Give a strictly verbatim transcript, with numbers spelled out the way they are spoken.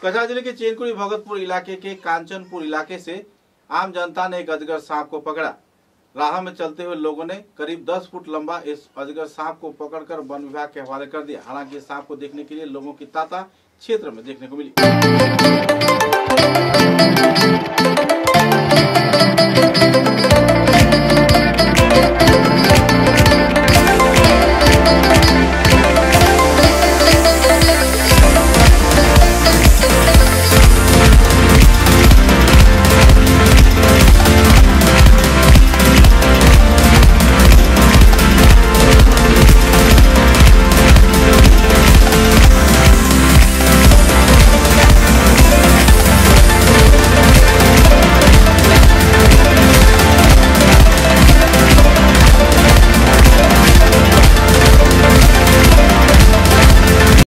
कछार जिले के चैनकुड़ी भगतपुर इलाके के कांचनपुर इलाके से आम जनता ने एक अजगर सांप को पकड़ा। राह में चलते हुए लोगों ने करीब दस फुट लंबा इस अजगर सांप को पकड़कर वन विभाग के हवाले कर दिया। हालांकि सांप को देखने के लिए लोगों की तांता क्षेत्र में देखने को मिली।